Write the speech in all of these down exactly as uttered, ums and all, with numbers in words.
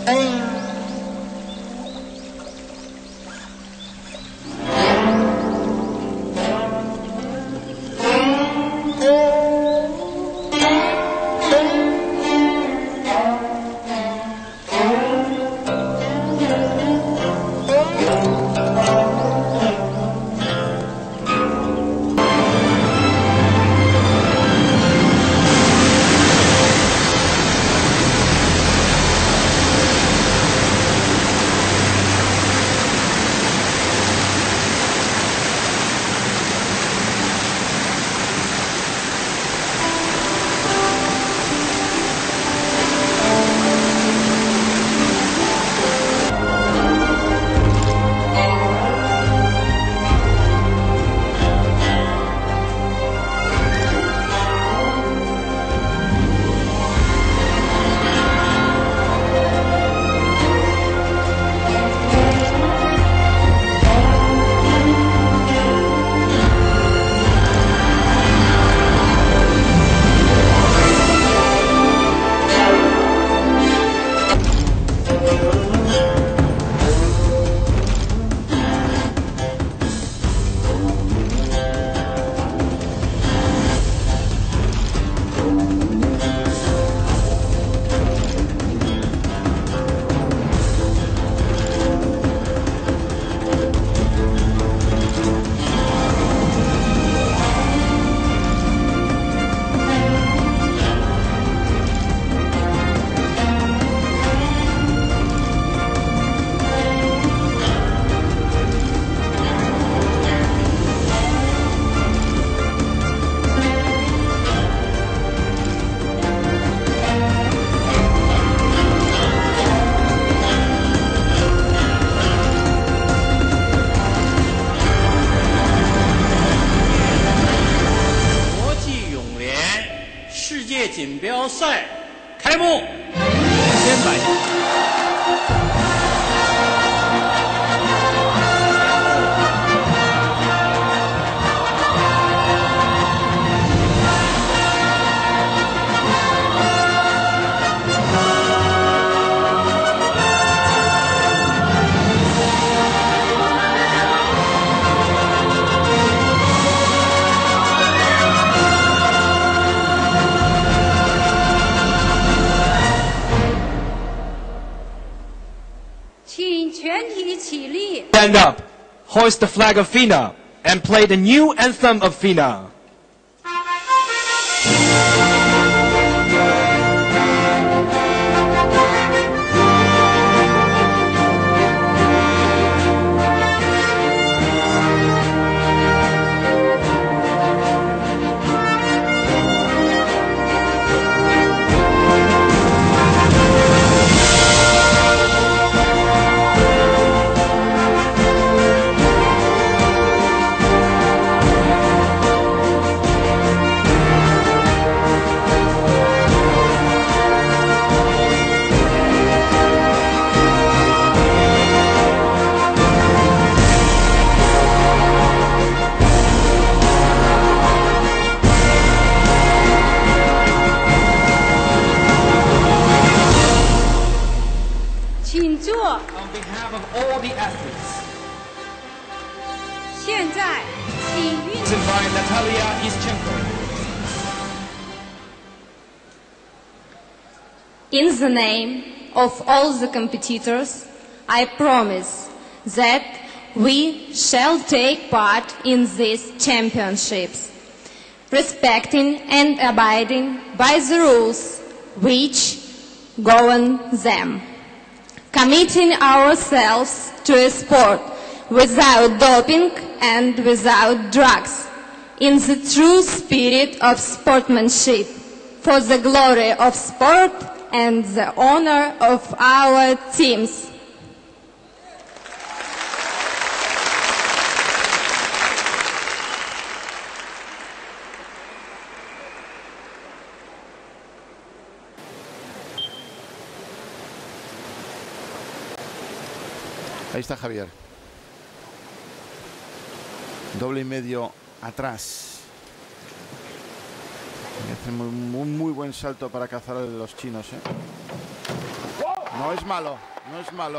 锦标赛开幕，先摆。 Stand up, hoist the flag of FINA, and play the new anthem of FINA. 现在，请运动。 In the name of all the competitors, I promise that we shall take part in these championships, respecting and abiding by the rules which govern them, committing ourselves to a sport without doping and without drugs, in the true spirit of sportsmanship, for the glory of sport and the honor of our teams. Ahí está Javier. Doble y medio atrás. Hace un muy, muy, muy buen salto para cazar a los chinos, ¿eh? No es malo, no es malo.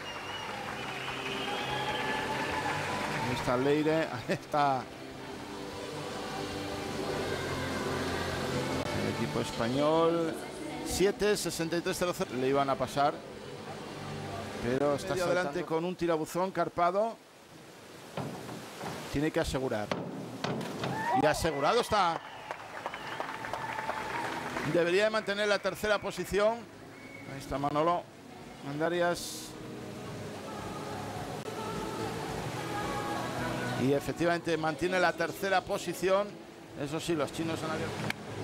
Ahí está Leire, ahí está el equipo español. siete, sesenta y tres, cero cero. Le iban a pasar, pero está adelante con un tirabuzón carpado. Tiene que asegurar. Y asegurado está. Debería de mantener la tercera posición. Ahí está Manolo Andarias. Y efectivamente mantiene la tercera posición. Eso sí, los chinos han abierto.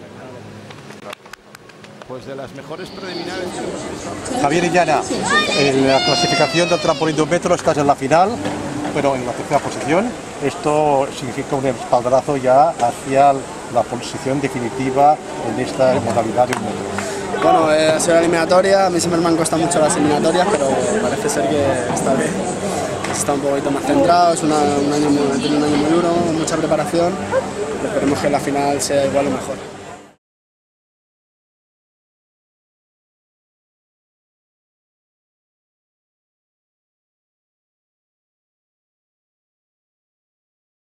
Pues de las mejores preliminares. Javier Illana, en la clasificación del trampolín de un metro estás en la final, pero en la tercera posición. Esto significa un espaldarazo ya hacia la posición definitiva en esta modalidad de un metro. Bueno, eh, ha sido la eliminatoria, a mí siempre me han costado mucho las eliminatorias, pero parece ser que esta vez está un poquito más centrado, es una, un, año muy, un año muy duro, mucha preparación, esperemos que la final sea igual o mejor.